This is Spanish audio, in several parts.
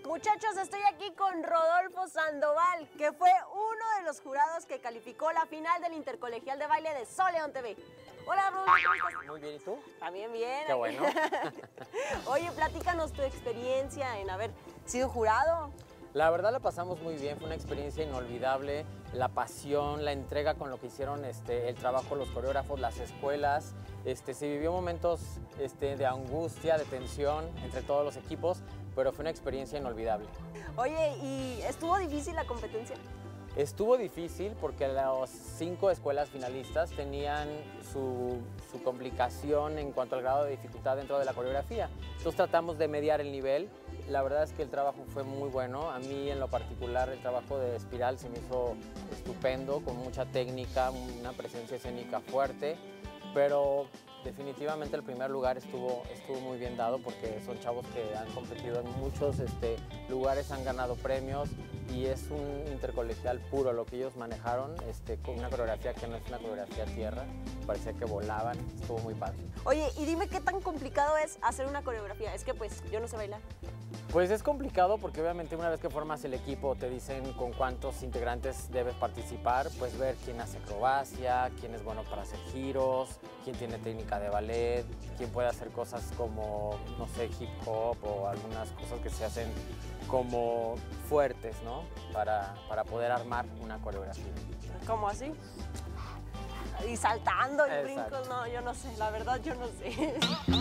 Muchachos, estoy aquí con Rodolfo Sandoval, que fue uno de los jurados que calificó la final del Intercolegial de Baile de Sol León TV. Hola, Rodolfo, ¿cómo estás? Muy bien, ¿y tú? También bien. Qué bueno. Oye, platícanos tu experiencia en haber sido jurado. La verdad la pasamos muy bien, fue una experiencia inolvidable, la pasión, la entrega con lo que hicieron el trabajo, los coreógrafos, las escuelas. Se vivió momentos de angustia, de tensión entre todos los equipos, pero fue una experiencia inolvidable. Oye, ¿y estuvo difícil la competencia? Estuvo difícil porque las 5 escuelas finalistas tenían su complicación en cuanto al grado de dificultad dentro de la coreografía. Entonces tratamos de mediar el nivel. La verdad es que el trabajo fue muy bueno. A mí en lo particular el trabajo de Espiral se me hizo estupendo, con mucha técnica, una presencia escénica fuerte, pero definitivamente el primer lugar estuvo muy bien dado porque son chavos que han competido en muchos lugares, han ganado premios y es un intercolegial puro lo que ellos manejaron, con una coreografía que no es una coreografía tierra, parecía que volaban, estuvo muy padre. Oye, y dime qué tan complicado es hacer una coreografía, es que pues yo no sé bailar. Pues es complicado porque obviamente una vez que formas el equipo te dicen con cuántos integrantes debes participar, pues ver quién hace acrobacia, quién es bueno para hacer giros, quién tiene técnica de ballet, quién puede hacer cosas como, no sé, hip hop o algunas cosas que se hacen como fuertes, ¿no? Para poder armar una coreografía. ¿Cómo así? Y saltando y Exacto. brincos, no, yo no sé, la verdad yo no sé.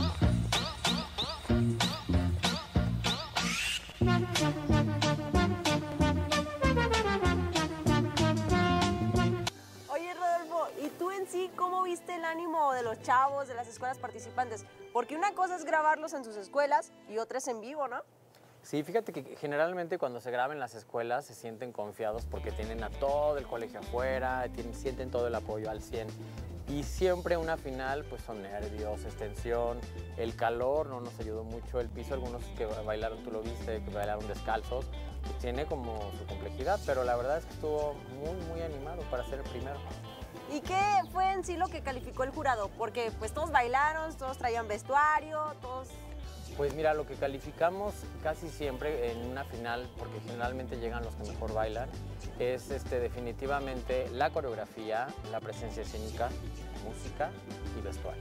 Oye, Rodolfo, ¿y tú en sí cómo viste el ánimo de los chavos, de las escuelas participantes? Porque una cosa es grabarlos en sus escuelas y otra es en vivo, ¿no? Sí, fíjate que generalmente cuando se graba en las escuelas se sienten confiados porque tienen a todo el colegio afuera, sienten todo el apoyo al 100. Y siempre una final, pues son nervios, es tensión, el calor no nos ayudó mucho, el piso, algunos que bailaron, tú lo viste, que bailaron descalzos, pues tiene como su complejidad, pero la verdad es que estuvo muy animado para ser el primero. ¿Y qué fue en sí lo que calificó el jurado? Porque pues todos bailaron, todos traían vestuario, todos... Pues mira, lo que calificamos casi siempre en una final, porque generalmente llegan los que mejor bailan, es definitivamente la coreografía, la presencia escénica, música y vestuario.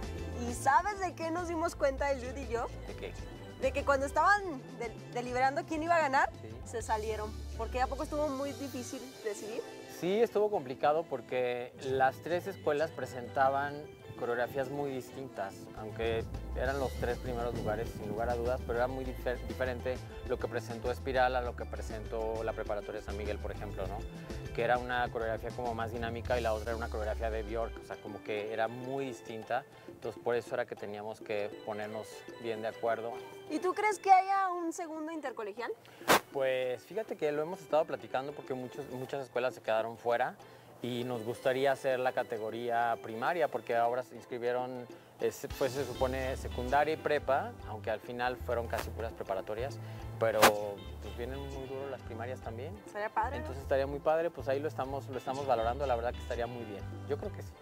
¿Y sabes de qué nos dimos cuenta el Judy y yo? ¿De qué? De que cuando estaban deliberando quién iba a ganar, Sí. se salieron. Porque ¿a poco estuvo muy difícil decidir? Sí, estuvo complicado porque las 3 escuelas presentaban coreografías muy distintas, aunque eran los 3 primeros lugares, sin lugar a dudas, pero era muy diferente lo que presentó Espiral a lo que presentó la preparatoria San Miguel, por ejemplo, ¿no? Que era una coreografía como más dinámica y la otra era una coreografía de Björk, o sea, como que era muy distinta, entonces por eso era que teníamos que ponernos bien de acuerdo. ¿Y tú crees que haya un segundo intercolegial? Pues fíjate que lo hemos estado platicando porque muchas escuelas se quedaron fuera y nos gustaría hacer la categoría primaria porque ahora se inscribieron, pues se supone secundaria y prepa, aunque al final fueron casi puras preparatorias, pero pues vienen muy duro las primarias también. Estaría padre, ¿no? Entonces estaría muy padre, pues ahí lo estamos valorando, la verdad que estaría muy bien. Yo creo que sí.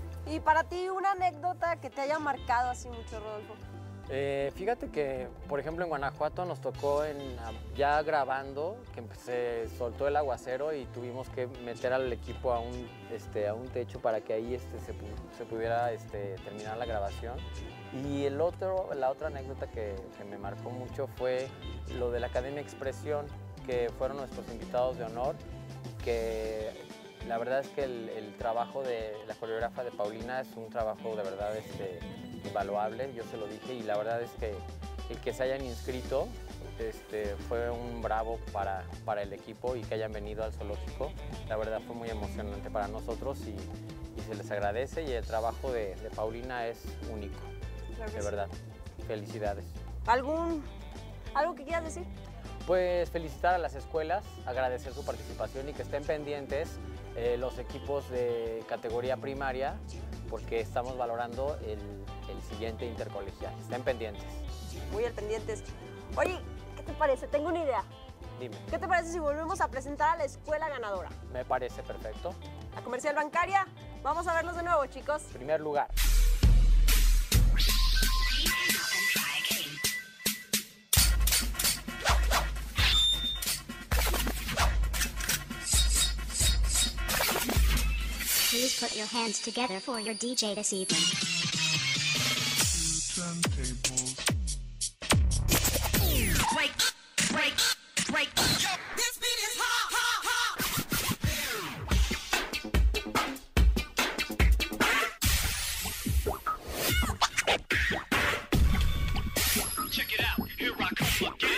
Y para ti, una anécdota que te haya marcado así mucho, Rodolfo. Fíjate que, por ejemplo, en Guanajuato nos tocó ya grabando que se soltó el aguacero y tuvimos que meter al equipo a un techo para que ahí se pudiera terminar la grabación. Y la otra anécdota que me marcó mucho fue lo de la Academia Expresión, que fueron nuestros invitados de honor y que la verdad es que el trabajo de la coreógrafa de Paulina es un trabajo de verdad invaluable, yo se lo dije, y la verdad es que el que se hayan inscrito fue un bravo para el equipo y que hayan venido al zoológico. La verdad fue muy emocionante para nosotros y se les agradece y el trabajo de Paulina es único, Claro que de sí. verdad. Felicidades. ¿Algo que quieras decir? Pues felicitar a las escuelas, agradecer su participación y que estén pendientes los equipos de categoría primaria porque estamos valorando el siguiente intercolegial. Estén pendientes. Muy al pendientes. Oye, ¿qué te parece? Tengo una idea. Dime. ¿Qué te parece si volvemos a presentar a la escuela ganadora? Me parece perfecto. La Comercial Bancaria. Vamos a verlos de nuevo, chicos. Primer lugar. Put your hands together for your DJ this evening. Turntables. Break. This beat is hot, hot, hot. Check it out, here I come again.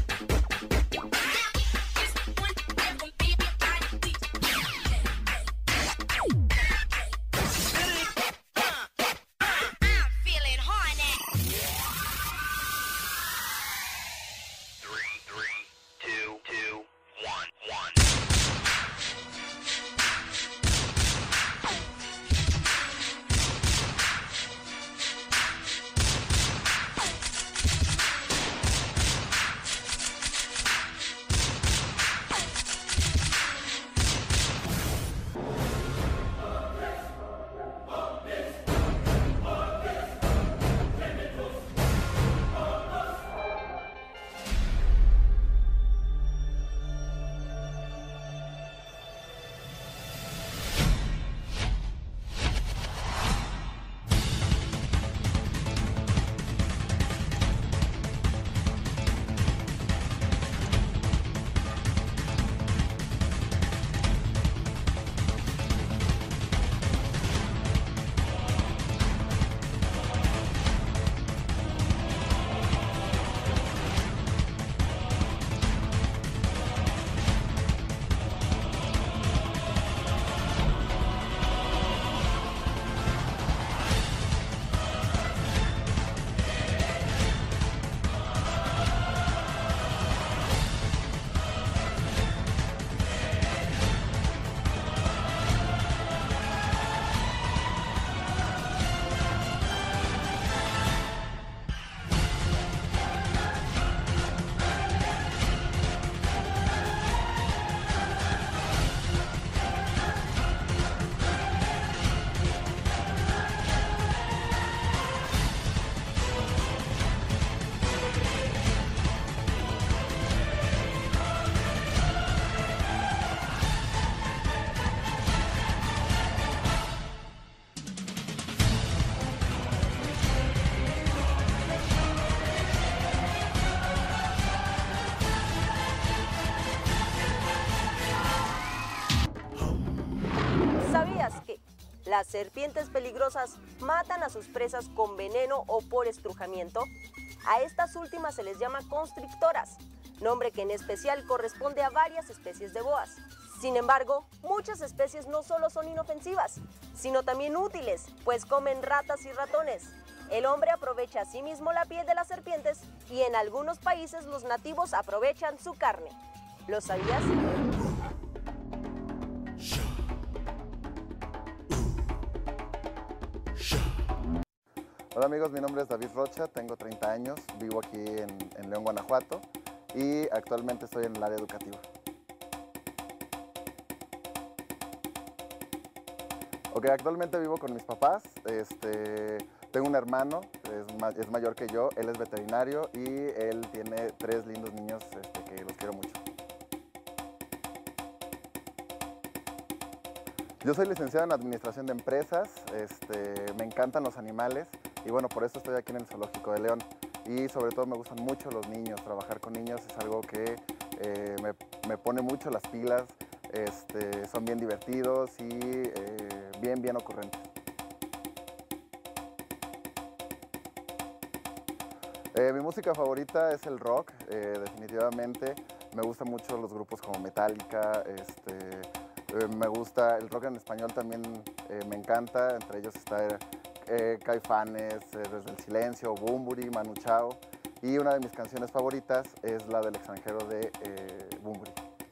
¿Sabías que las serpientes peligrosas matan a sus presas con veneno o por estrujamiento? A estas últimas se les llama constrictoras, nombre que en especial corresponde a varias especies de boas. Sin embargo, muchas especies no solo son inofensivas, sino también útiles, pues comen ratas y ratones. El hombre aprovecha asimismo la piel de las serpientes y en algunos países los nativos aprovechan su carne. ¿Lo sabías? Hola amigos, mi nombre es David Rocha, tengo 30 años, vivo aquí en León, Guanajuato y actualmente estoy en el área educativa. Ok, actualmente vivo con mis papás, tengo un hermano, es mayor que yo, él es veterinario y él tiene 3 lindos niños que los quiero mucho. Yo soy licenciado en Administración de Empresas, me encantan los animales y bueno, por eso estoy aquí en el Zoológico de León. Y sobre todo me gustan mucho los niños, trabajar con niños es algo que me pone mucho las pilas, son bien divertidos y bien ocurrentes. Mi música favorita es el rock, definitivamente. Me gustan mucho los grupos como Metallica, me gusta el rock en español también, me encanta, entre ellos está Caifanes, Desde el Silencio, Bunbury, Manu Chao, y una de mis canciones favoritas es la del extranjero de Bunbury.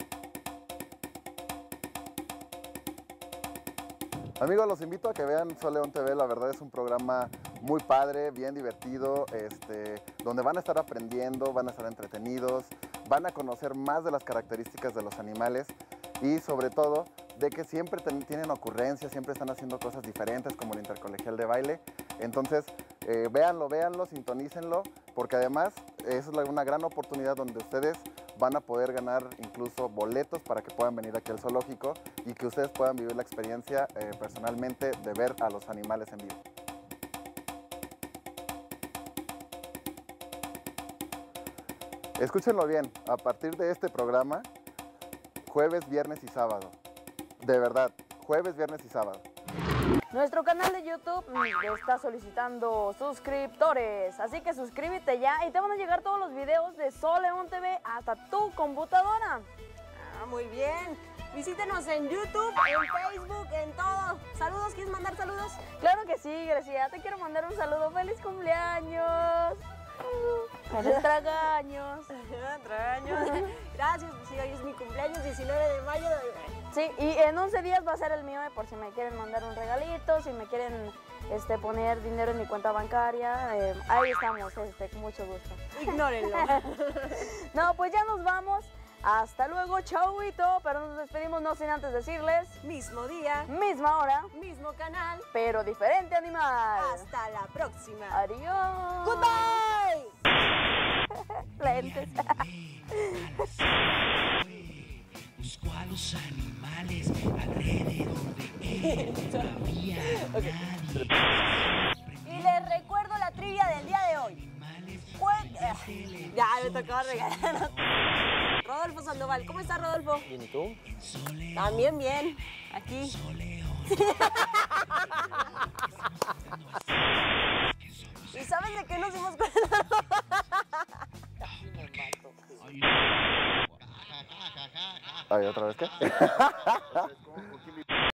Amigos, los invito a que vean Sol León TV, la verdad es un programa muy padre, bien divertido, donde van a estar aprendiendo, van a estar entretenidos, van a conocer más de las características de los animales y sobre todo de que siempre tienen ocurrencias, siempre están haciendo cosas diferentes como el intercolegial de baile. Entonces, véanlo, sintonícenlo, porque además es una gran oportunidad donde ustedes van a poder ganar incluso boletos para que puedan venir aquí al zoológico y que ustedes puedan vivir la experiencia personalmente de ver a los animales en vivo. Escúchenlo bien, a partir de este programa, jueves, viernes y sábado. De verdad, jueves, viernes y sábado. Nuestro canal de YouTube está solicitando suscriptores, así que suscríbete ya y te van a llegar todos los videos de Sol León TV hasta tu computadora. Ah, muy bien. Visítenos en YouTube, en Facebook, en todo. Saludos, ¿quieres mandar saludos? Claro que sí, Grecia, te quiero mandar un saludo. ¡Feliz cumpleaños! ¡Feliz tragaños! Tragaños. Gracias, pues sí, hoy es mi cumpleaños, 19 de mayo. Sí, y en 11 días va a ser el mío, por si me quieren mandar un regalito, si me quieren poner dinero en mi cuenta bancaria. Ahí estamos, con mucho gusto. Ignórenlo. No, pues ya nos vamos. Hasta luego, chauito. Pero nos despedimos no sin antes decirles... Mismo día, Misma hora, mismo canal. pero diferente animal. Hasta la próxima. Adiós. Goodbye. Lentes. Busco a los animales alrededor de él. No había nadie. Y les recuerdo la trivia del día de hoy. Ya me tocaba regalar. Rodolfo Sandoval, ¿cómo estás, Rodolfo? Bien, ¿y tú? También bien, aquí. ¿Y sabes de qué nos dimos cuenta? Ay, ¿otra vez qué?